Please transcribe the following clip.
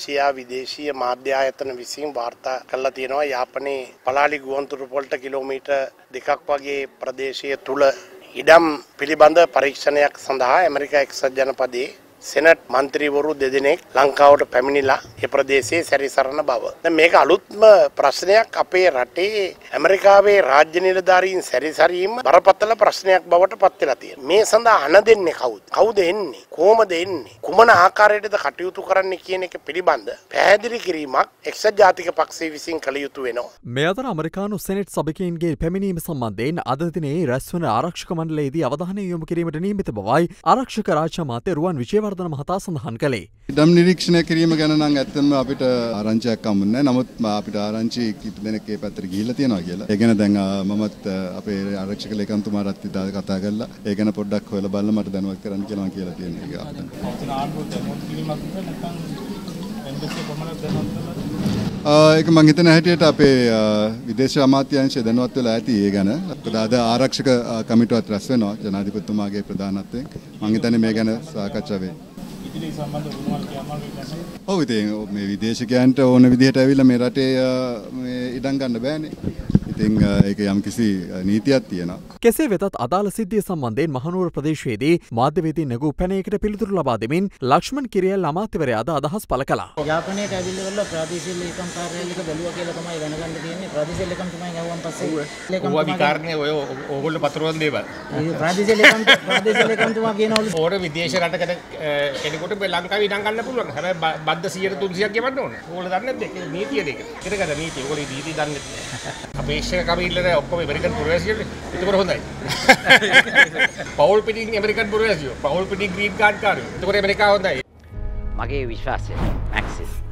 රාජ්‍ය විදේශීය මාධ්‍ය ආයතන විසින් වාර්තා කළා තියෙනවා යාපනයේ පලාලි ගුවන්තොටුපළට වලට කිලෝමීටර් 2ක් වගේ ප්‍රදේශය තුල ඉඩම් පිළිබඳ පරීක්ෂණයක් සඳහා ඇමරිකා එක්සත් ජනපදයේ සෙනට් මන්ත්‍රීවරු දෙදෙනෙක් ලංකාවට පැමිණිලා ඒ ප්‍රදේශයේ සැරිසරන බව. දැන් මේක අලුත්ම ප්‍රශ්නයක් අපේ රටේ ඇමරිකාවේ රාජ්‍ය නිලධාරීන් සැරිසරීම බරපතල ප්‍රශ්නයක් බවට පත් වෙලා තියෙනවා. මේ සඳහා අණ දෙන්නේ කවුද? කවුද එන්නේ? කොහොමද එන්නේ? කුමන ආකාරයකටද කටයුතු කරන්න කියන එක පිළිබඳ පැහැදිලි කිරීමක් එක්සත් ජාතික පක්ෂය විසින් කළ යුතු වෙනවා. මේ අතර අමරිකානු සෙනෙට් සභිකයින්ගේ පැමිණීම සම්බන්ධයෙන් අද දිනේ රැස්වන ආරක්ෂක මණ්ඩලයේදී අවධානය යොමු කිරීමට නියමිත බවයි ආරක්ෂක රාජ්‍ය අමාත්‍ය රුවන් විජේවර්ධන මහතා සඳහන් කළේ. ඉඩම් නිරීක්ෂණය කිරීම ගැන නම් ඇත්තම අපිට ආරංචියක් හම්බුනේ නැහැ. නමුත් අපිට ආරංචි කිප දෙනෙක් ඒ පැත්තට ගිහිල්ලා තියෙනවා කියලා. ඒ ගැන දැන් මමත් අපේ ආරක්ෂක ලේකම්තුමාට කතා කරලා ඒ ගැන පොඩ්ඩක් හොයලා බලලා මට දැනුවත් කරන්න කියලා මම කියලා තියෙනවා. ඒක මම හිතන හැටියට අපේ විදේශ අමාත්‍යාංශය දැනුවත් වෙලා ඇති ඒ ගැන. අද ආරක්ෂක කමිටුවත් රැස් වෙනවා ජනාධිපතිතුමාගේ ප්‍රධානත්වයෙන්. මම හිතන්නේ මේ ගැන සාකච්ඡා වෙයි. ඔව් ඉතින් මේ විදේශිකයන්ට ඕන විදිහට ඇවිල්ලා මේ රටේ මේ ඉඩම් ගන්න බෑනේ. ඉතින් ඒක යම්කිසි නීතියක් තියෙනවා. කෙසේ වෙතත් අදාළ සිද්ධිය සම්බන්ධයෙන් මහනුවර ප්‍රදේශයේදී මාධ්‍යවේදී නැගූ පැනයකට පිළිතුරු ලබා දෙමින් ලක්ෂ්මන් කිරියල් අමාත්‍යවරයාද අදහස් පළ කළා. යාපනයට ඇවිල්ලා ප්‍රාදේශීය ලේකම් කාර්යාලයක බැලුවා කියලා තමයි දැනගන්න තියෙන්නේ. ප්‍රාදේශීය ලේකම් තමයි ගවුවන් පස්සේ ලේකම් විකාරණේ ඔය ඕගොල්ලෝ පතරවන දේවල්. ප්‍රාදේශීය ලේකම් තුමා කියනවලු ඕර විදේශ රටකට කෙනෙකුට ලංකාවේ ඉඩම් ගන්න පුළුවන්. හැබැයි බද්ද 100 300ක් ගෙවන්න ඕන. ඕගොල්ලෝ දන්නේ නැද්ද? ඒක නීතියද ඒක? ඒකද නීතිය. ඕගොල්ලෝ නීතිය දන්නේ නැහැ. අපේක්ෂක කමිල්ලේ ඔක්කොම ඇමරිකන් පුරවැසියෝනේ. ඒක හොඳයි. පවුල් පිටින් ඇමරිකන් පුරවැසියෝ. පවුල් පිටින් ග්‍රීන් කාඩ් කාරයෝ. ඒක ඇමරිකාව හොඳයි. මගේ විශ්වාසය මැක්සිස්